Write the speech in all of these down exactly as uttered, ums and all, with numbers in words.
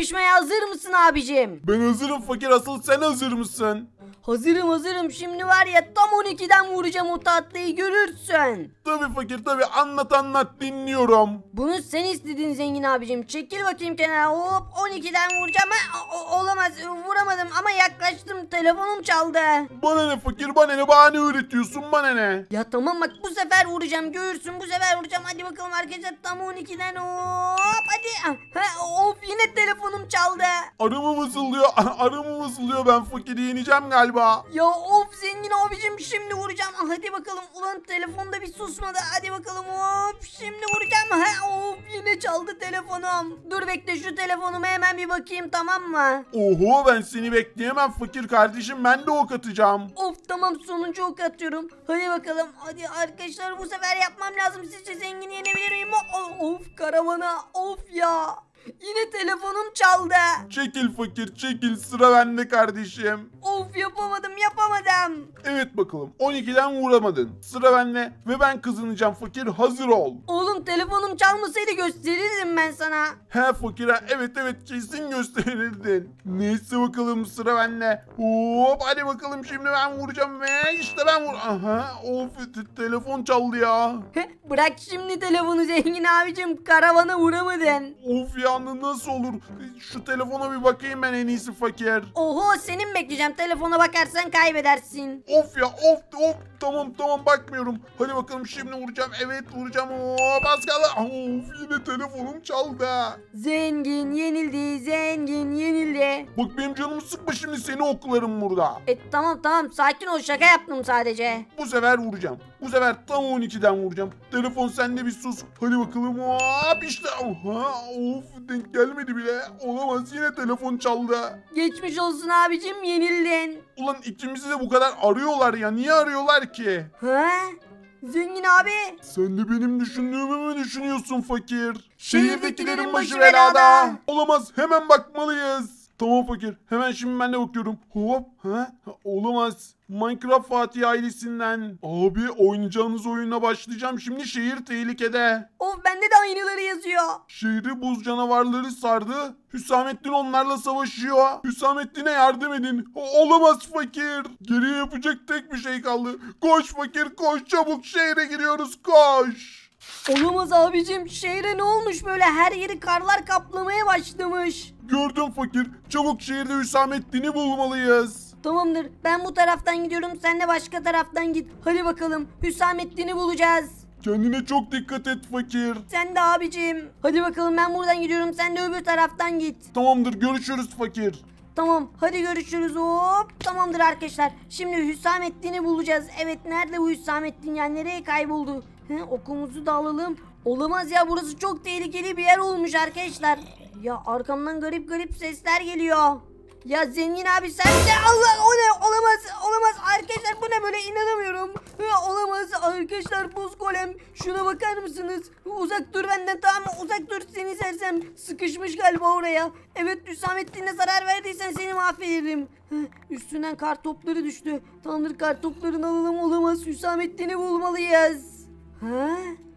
Yarışmaya hazır mısın abicim? Ben hazırım fakir, asıl sen hazır mısın? Hazırım hazırım, şimdi var ya tam on ikiden vuracağım o tatlıyı, görürsün. Tabii fakir tabii, anlat anlat, dinliyorum. Bunu sen istedin zengin abicim. Çekil bakayım kenara. Hop, on ikiden vuracağım. Ha, o- olamaz, vuramadım ama yaklaştım, telefonum çaldı. Bana ne fakir, bana ne, bahane üretiyorsun, bana ne? Ya tamam bak, bu sefer vuracağım, görürsün, bu sefer vuracağım. Hadi bakalım arkadaşlar, tam on ikiden hop hadi. Ha, of, yine telefonum çaldı. Arımı vızıldıyor, arımı vızıldıyor, ben fakiri yeneceğim galiba. Ya of zengin abicim, şimdi vuracağım. Hadi bakalım, ulan telefonda bir susmadı. Hadi bakalım, hop şimdi vuracağım. Ha, of yine çaldı telefonum. Dur bekle, şu telefonuma hemen bir bakayım, tamam mı? Oho, ben seni bekleyemem fakir kardeşim, ben de ok atacağım. Of tamam, sonuncu ok atıyorum. Hadi bakalım, hadi arkadaşlar, bu sefer yapmam lazım. Sizce zengin yenebilir miyim? Of karavana, of ya. Yine telefonum çaldı. Çekil fakir çekil, sıra bende kardeşim. Of yapamadım yapamadım. Evet bakalım, on ikiden vuramadın. Sıra bende ve ben kazanacağım fakir, hazır ol. Oğlum telefonum çalmasaydı gösterirdim ben sana. He fakir ha, evet evet, kesin gösterirdin. Neyse bakalım, sıra bende. Hop hadi bakalım, şimdi ben vuracağım ve işte ben vur. Aha, of te- telefon çaldı ya. Bırak şimdi telefonu zengin abicim, karavana vuramadın. Of ya, nasıl olur? Şu telefona bir bakayım ben en iyisi fakir. Oho, senin bekleyeceğim, telefona bakarsan kaybedersin. Of ya, of of, tamam tamam bakmıyorum. Hadi bakalım, şimdi vuracağım, evet vuracağım. Hop az kaldı. Of, yine telefonum çaldı. Zengin yenildi, zengin yenildi. Bak benim canımı sıkma, şimdi seni oklarım burada. E tamam tamam, sakin ol, şaka yaptım sadece. Bu sefer vuracağım. Bu sefer tam on ikiden vuracağım. Telefon sende, bir sus. Hadi bakalım. Hop işte. Oha, of denk gelmedi bile. Olamaz, yine telefon çaldı. Geçmiş olsun abicim, yenildin. Ulan ikimizi de bu kadar arıyorlar ya. Niye arıyorlar ki? Ha? Zengin abi. Sen de benim düşündüğümü mü düşünüyorsun fakir? Şehirdekilerin başı belada. Olamaz, hemen bakmalıyız. Tamam fakir, hemen şimdi ben de bakıyorum. Hop, ha? Olamaz. Minecraft Fatih ailesinden. Abi, oynayacağınız oyuna başlayacağım. Şimdi şehir tehlikede. Of, bende de aynıları yazıyor. Şehri buz canavarları sardı. Hüsamettin onlarla savaşıyor. Hüsamettin'e yardım edin. O- olamaz fakir. Geriye yapacak tek bir şey kaldı. Koş fakir koş, çabuk şehre giriyoruz, koş. Olamaz abicim, şehre ne olmuş böyle, her yeri karlar kaplamaya başlamış. Gördüm fakir. Çabuk şehirde Hüsamettin'i bulmalıyız. Tamamdır, ben bu taraftan gidiyorum, sen de başka taraftan git. Hadi bakalım, Hüsamettin'i bulacağız. Kendine çok dikkat et fakir. Sen de abicim. Hadi bakalım, ben buradan gidiyorum, sen de öbür taraftan git. Tamamdır, görüşürüz fakir. Tamam, hadi görüşürüz, hop. Tamamdır arkadaşlar, şimdi Hüsamettin'i bulacağız. Evet, nerede bu Hüsamettin ya, nereye kayboldu? He, okumuzu da alalım. Olamaz ya, burası çok tehlikeli bir yer olmuş arkadaşlar. Ya arkamdan garip garip sesler geliyor. Ya zengin abi sen de, Allah, o ne, olamaz olamaz arkadaşlar, bu ne böyle, inanamıyorum. Ha, olamaz arkadaşlar, buz golem, şuna bakar mısınız? Uzak dur benden, tamam mı, uzak dur, seni sersem, sıkışmış galiba oraya. Evet, Hüsamettin'e zarar verdiysen seni mahvederim. Heh, üstünden kar topları düştü. Tamamdır, kar toplarını alalım. Olamaz, Hüsamettin'i bulmalıyız. Ha?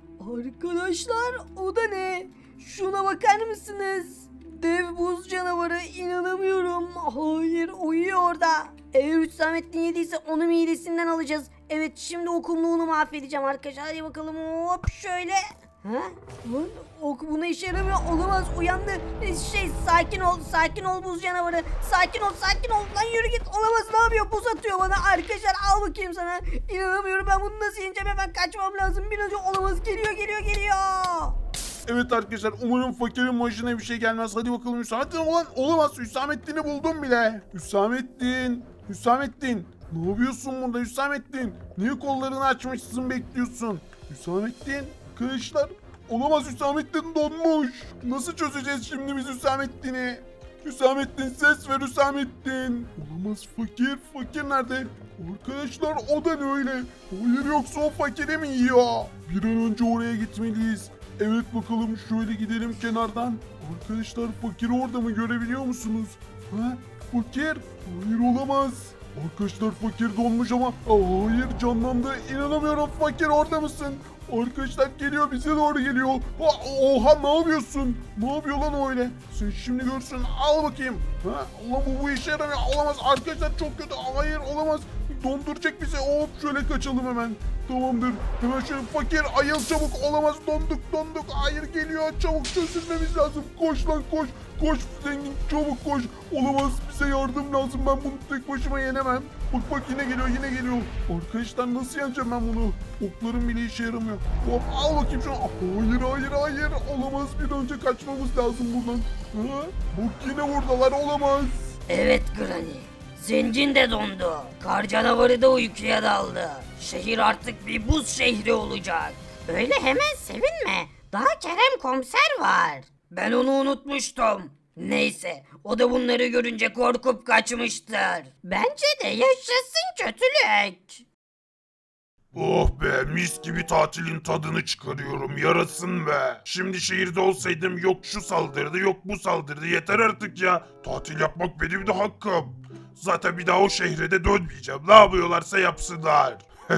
Arkadaşlar, o da ne? Şuna bakar mısınız? Dev buz canavarı, inanamıyorum. Hayır, uyuyor orada. Eğer Hüsamettin yediyse onu midesinden alacağız. Evet, şimdi o kumluğunu mahvedeceğim arkadaşlar. Hadi bakalım, hop şöyle. Ha? Lan, ok buna işe yaramıyor. Olamaz, uyandı. Şey, sakin ol, sakin ol buz canavarı. Sakin ol, sakin ol. Lan yürü git. Olamaz, ne yapıyor? Buz atıyor bana. Arkadaşlar al bakayım sana. İnanamıyorum, ben bunu nasıl yeneceğim? Hemen kaçmam lazım. Bir önce olamaz, geliyor geliyor geliyor. Evet arkadaşlar, umarım fakirin başına bir şey gelmez. Hadi bakalım Hüsamettin, olan olamaz, Hüsamettin'i buldum bile. Hüsamettin, Hüsamettin. Ne yapıyorsun burada Hüsamettin? Niye kollarını açmışsın, bekliyorsun? Hüsamettin, arkadaşlar, olamaz, Hüsamettin donmuş. Nasıl çözeceğiz şimdi biz Hüsamettin'i? Hüsamettin, ses ver Hüsamettin. Olamaz, fakir, fakir nerede? Arkadaşlar, o da ne öyle? Hayır, yoksa o fakiri mi yiyor? Bir an önce oraya gitmeliyiz. Evet bakalım, şöyle gidelim kenardan. Arkadaşlar, fakiri orada mı, görebiliyor musunuz? Ha? Fakir? Hayır, olamaz. Arkadaşlar, fakir donmuş ama hayır, canlandı. İnanamıyorum, fakir orada mısın? Arkadaşlar geliyor, bize doğru geliyor. Ha, oha, ne yapıyorsun? Ne yapıyor lan öyle? Sen şimdi görsün. Al bakayım. Ha, Allah, bu bu işe yaramıyor. Olamaz arkadaşlar, çok kötü. Hayır, olamaz. Donduracak bizi. Hop, şöyle kaçalım hemen. Tamamdır. Hemen şöyle fakir ayıl çabuk. Olamaz, donduk donduk. Hayır, geliyor. Çabuk çözülmemiz lazım. Koş lan koş. Koş zengin, çabuk koş. Olamaz, bize yardım lazım. Ben bunu tek başıma yenemem. Bak bak, yine geliyor yine geliyor. Arkadaşlar nasıl yeneceğim ben bunu? Oklarım bile işe yaramıyor. Hop, al bakayım şunu. Hayır hayır hayır. Olamaz, bir an önce kaçmamız lazım buradan. Ha? Bak, yine buradalar, olamaz. Evet Granny. Zengin de dondu. Kar canavarı da uykuya daldı. Şehir artık bir buz şehri olacak. Öyle hemen sevinme. Daha Kerem komiser var. Ben onu unutmuştum. Neyse, o da bunları görünce korkup kaçmıştır. Bence de yaşasın kötülük. Oh be, mis gibi tatilin tadını çıkarıyorum, yarasın be. Şimdi şehirde olsaydım yok şu saldırdı yok bu saldırdı, yeter artık ya. Tatil yapmak benim de hakkım. Zaten bir daha o şehre de dönmeyeceğim, ne yapıyorlarsa yapsınlar.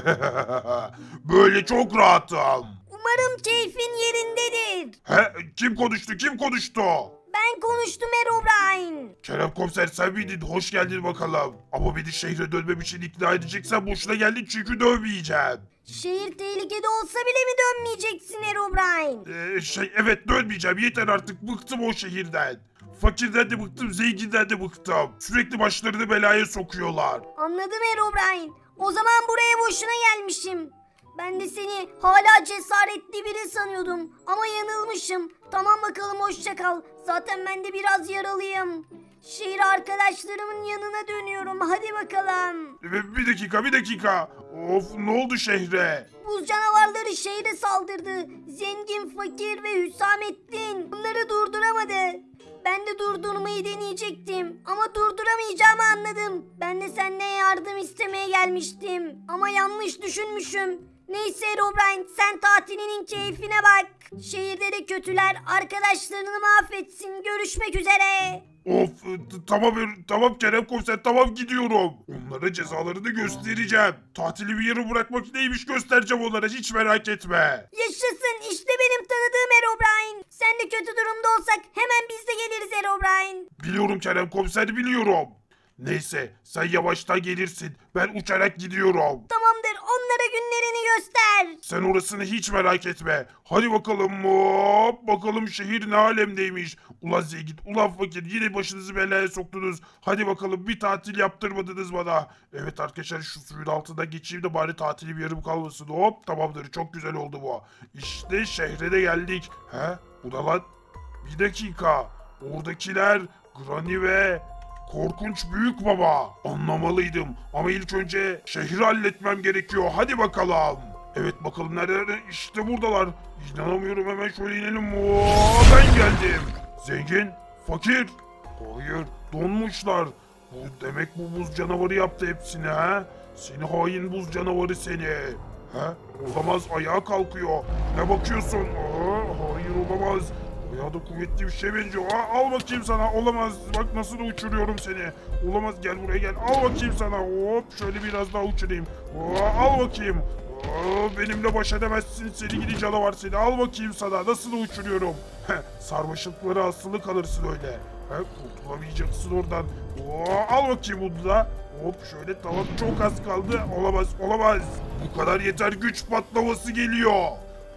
Böyle çok rahatım. Umarım keyfin yerindedir. He, kim konuştu kim konuştu? Ben konuştum Herobrine. Kerem komiser, sen miydin? Hoş geldin bakalım. Ama beni şehre dönmem için ikna edeceksen boşuna geldin, çünkü dönmeyeceğim. Şehir tehlikede olsa bile mi dönmeyeceksin Herobrine? Ee, şey evet, dönmeyeceğim, yeter artık, bıktım o şehirden. Fakirden de bıktım, zenginden de bıktım. Sürekli başlarını belaya sokuyorlar. Anladım Herobrine. O zaman buraya boşuna gelmişim. Ben de seni hala cesaretli biri sanıyordum. Ama yanılmışım. Tamam bakalım, hoşça kal. Zaten ben de biraz yaralıyım. Şehir arkadaşlarımın yanına dönüyorum. Hadi bakalım. Bir bir dakika bir dakika. Of, ne oldu şehre? Buz canavarları şehre saldırdı. Zengin, fakir ve Hüsamettin bunları durduramadı. Ben de durdurmayı deneyecektim ama durduramayacağımı anladım. Ben de senden yardım istemeye gelmiştim ama yanlış düşünmüşüm. Neyse Herobrine, sen tatilinin keyfine bak. Şehirde de kötüler arkadaşlarını mahvetsin. Görüşmek üzere. Of, t- tamam tamam Kerem komiser, tamam, gidiyorum. Onlara cezalarını göstereceğim. Tatili bir yere bırakmak neymiş göstereceğim onlara, hiç merak etme. Yaşasın, işte benim tanıdığım Herobrine. Sen de kötü durumda olsak hemen biz de geliriz Herobrine. Biliyorum Kerem komiser, biliyorum. Neyse, sen yavaştan gelirsin. Ben uçarak gidiyorum. Tamamdır, onlara günlerini göster. Sen orasını hiç merak etme. Hadi bakalım, hop, bakalım şehir ne alemdeymiş. Ulan zengin, ulan fakir, yine başınızı belaya soktunuz. Hadi bakalım, bir tatil yaptırmadınız bana. Evet arkadaşlar, şu suyun altında geçeyim de bari tatili bir yarım kalmasın. Hop, tamamdır, çok güzel oldu bu. İşte şehre de geldik. He, bu da lan. Bir dakika. Oradakiler Granny ve Korkunç Büyük Baba. Anlamalıydım ama ilk önce şehri halletmem gerekiyor. Hadi bakalım. Evet, bakalım nerede? İşte buradalar. İnanamıyorum, hemen şöyle inelim. Oo, ben geldim. Zengin, fakir. Hayır, donmuşlar. Bu demek bu buz canavarı yaptı hepsini ha? Seni hain buz canavarı seni. Ha? Olamaz, ayağa kalkıyor. Ne bakıyorsun? Aa, hayır, olamaz. Bayağı da kuvvetli bir şey benziyor. Aa, al bakayım sana. Olamaz. Bak nasıl da uçuruyorum seni. Olamaz, gel buraya gel. Al bakayım sana. Hop, şöyle biraz daha uçurayım. Aa, al bakayım. Aa, benimle baş edemezsin seni gidi canavar seni. Al bakayım sana. Nasıl da uçuruyorum. Heh, sarmaşıklara asılı kalırsın öyle. He, kurtulamayacaksın oradan. Aa, al bakayım bunu da. Hop, şöyle, tamam, çok az kaldı. Olamaz, olamaz. Bu kadar yeter, güç patlaması geliyor.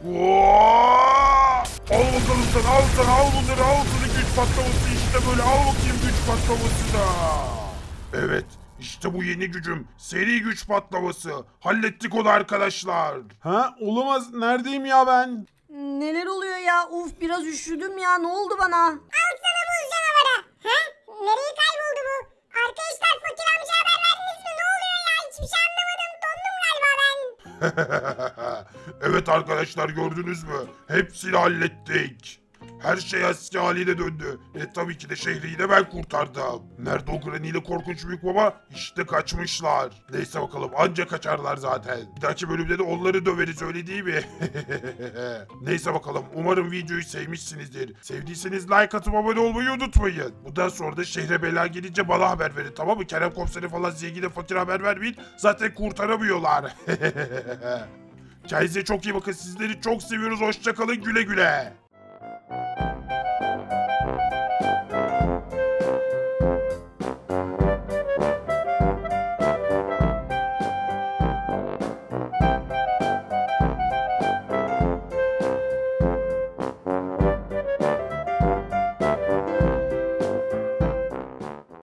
Vaa! Al bakalım sana, al sana, al bunları, al sana güç patlaması, işte böyle, al bakayım güç patlaması da. Evet, işte bu yeni gücüm, seri güç patlaması. Hallettik onu arkadaşlar. Ha, olamaz, neredeyim ya ben? Neler oluyor ya? Uf, biraz üşüdüm ya. Ne oldu bana? Al sana buz canavarı. He? Nereye kayboldu bu? Arkadaşlar, fakir amca haber verdiniz mi? Ne oluyor ya? Hiçbir şey anlamadım. Dondum galiba ben. Evet arkadaşlar, gördünüz mü? Hepsini hallettik. Her şey eski haline döndü. E tabii ki de şehri yine ben kurtardım. Nerede o Granny ile Korkunç Büyük Baba? İşte kaçmışlar. Neyse bakalım, anca kaçarlar zaten. Bir dahaki bölümde de onları döveriz, öyle değil mi? Neyse bakalım, umarım videoyu sevmişsinizdir. Sevdiyseniz like atıp abone olmayı unutmayın. Bundan sonra da şehre bela gelince bana haber verin, tamam mı? Kerem komiseri falan, zengine, fakir haber vermeyin. Zaten kurtaramıyorlar. Kendinize çok iyi bakın. Sizleri çok seviyoruz. Hoşça kalın. Güle güle.